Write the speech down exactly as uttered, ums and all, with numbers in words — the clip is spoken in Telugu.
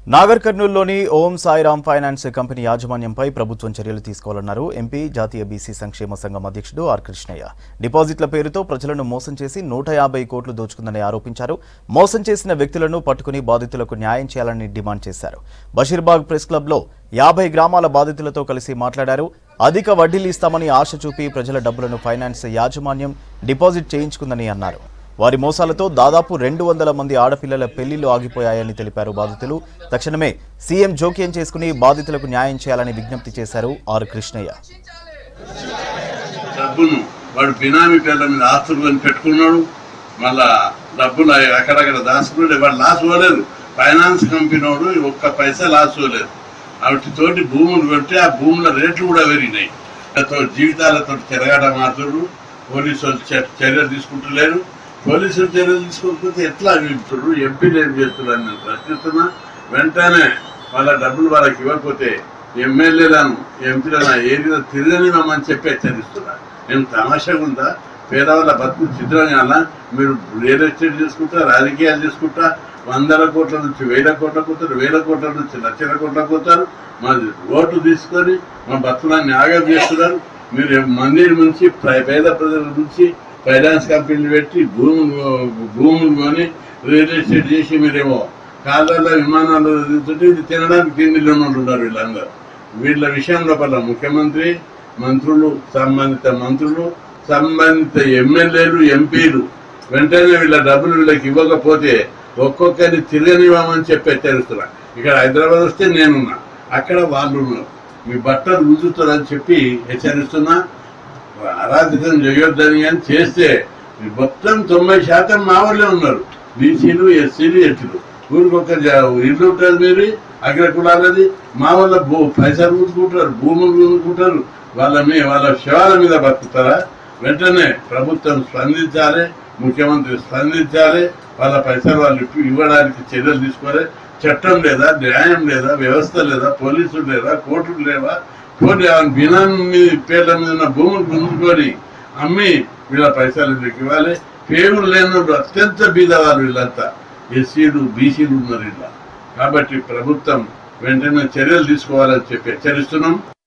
నాగర్ కర్నూలులోని ఓం సాయిరామ్ ఫైనాన్స్ కంపెనీ యాజమాన్యంపై ప్రభుత్వం చర్యలు తీసుకోవాలన్నారు ఎంపీ జాతీయ బీసీ సంక్షేమ సంఘం అధ్యక్షుడు ఆర్ కృష్ణయ్య. డిపాజిట్ల పేరుతో ప్రజలను మోసం చేసి నూట యాభై కోట్లు దోచుకుందని ఆరోపించారు. మోసం చేసిన వ్యక్తులను పట్టుకుని బాధితులకు న్యాయం చేయాలని డిమాండ్ చేశారు. బషీర్బాగ్ ప్రెస్ క్లబ్లో యాభై గ్రామాల బాధితులతో కలిసి మాట్లాడారు. అధిక వడ్డీలు ఇస్తామని ఆశ చూపి ప్రజల డబ్బులను ఫైనాన్స్ యాజమాన్యం డిపాజిట్ చేయించుకుందని అన్నారు. వారి మోసాలతో దాదాపు రెండు వందల మంది ఆడపిల్లల పెళ్లిళ్లు ఆగిపోయాయని తెలిపారు బాధితులు. తక్షణమే సీఎం జోక్యం చేసుకుని బాధితులకు న్యాయం చేయాలని విజ్ఞప్తి చేశారు ఆర్ కృష్ణయ్య. డబ్బును వాడు బినామీ పేర్ల మీద ఆస్తులు కొని పెట్టుకున్నాడు, మళ్ళా డబ్బులు అక్కడక్కడ దాచుకున్నాడు. వాడు లాస్ పోలేదు. ఫైనాన్స్ కంపెనీ వాడు ఒక్క పైసా లాస్ పోలేదు. వాటితోటి భూములు పెట్టి ఆ భూముల రేట్లు కూడా పెరిగినాయి. జీవితాలతో తిరగడ మాత్రుడు పోలీసులు చర్యలు తీసుకుంటలేరు. పోలీసులు చర్యలు తీసుకోకపోతే ఎట్లా వింటారు? ఎంపీలు ఏం చేస్తున్నారు నేను ప్రశ్నిస్తున్నా. వెంటనే వాళ్ళ డబ్బులు వాళ్ళకి ఇవ్వకపోతే ఎమ్మెల్యేలను ఎంపీలను ఏరియా తిరగనివ్వమని చెప్పి హెచ్చరిస్తున్నా. నేను తమాషాగా ఉందా? పేదవాళ్ళ బతుకు చిత్రంగా మీరు రియల్ ఎస్టేట్ చేసుకుంటా, రాజకీయాలు చేసుకుంటా, వందల కోట్ల నుంచి వేల కోట్ల పోతారు, వేల కోట్ల నుంచి లక్షల కోట్ల పోతారు. మా ఓటు తీసుకొని మా బతుకులాన్ని ఆగం చేస్తున్నారు. మీరు మందిర్ నుంచి పేద ప్రజల నుంచి ఫైనాన్స్ కంపెనీలు పెట్టి భూములు భూములు కొని రియల్ ఎస్టేట్ చేసి మీరేమో కాళ్ళల్లో విమానాలు తిరుగుతుంటే ఇది తినడానికి తిండిలో ఉన్నారు వీళ్ళందరూ. వీళ్ళ విషయం లోపల ముఖ్యమంత్రి, మంత్రులు, సంబంధిత మంత్రులు, సంబంధిత ఎమ్మెల్యేలు, ఎంపీలు వెంటనే వీళ్ళ డబ్బులు వీళ్ళకి ఇవ్వకపోతే ఒక్కొక్కరిని తిరగనివ్వమని చెప్పి హెచ్చరిస్తున్నా. ఇక్కడ హైదరాబాద్ వస్తే నేనున్నా, అక్కడ వాళ్ళు ఉన్నారు. మీ బట్టలు రుజుతారని చెప్పి హెచ్చరిస్తున్నా. అరాధకం చేయొద్దని అని చేస్తే మొత్తం తొంభై శాతం మా వాళ్ళే ఉన్నారు. బీసీలు, ఎస్సీలు, ఎస్టీలు. ఊరికొక ఇల్లు ఉంటుంది, మీరు అగ్ర కులాలది. మా వాళ్ళ భూ పైసలు ఊరుకుంటారు, భూములు ఊరుకుంటారు. వాళ్ళ మీ వాళ్ళ శవాల మీద బతుకుతారా? వెంటనే ప్రభుత్వం స్పందించాలి, ముఖ్యమంత్రి స్పందించాలి. వాళ్ళ పైసలు వాళ్ళు ఇవ్వడానికి చర్యలు తీసుకోవాలి. చట్టం లేదా, న్యాయం లేదా, వ్యవస్థ లేదా, పోలీసులు లేదా, కోర్టులు లేవా? కోర్టు బినామీ పేర్ల మీద ఉన్న భూములు గుంజుకొని అమ్మి వీళ్ళ పైసలు ఇవ్వాలి. పేర్లు లేనప్పుడు అత్యంత బీదవాళ్ళు వీళ్ళంతా ఎస్సీలు, బీసీలు ఉన్నారు ఇలా. కాబట్టి ప్రభుత్వం వెంటనే చర్యలు తీసుకోవాలని చెప్పి హెచ్చరిస్తున్నాం.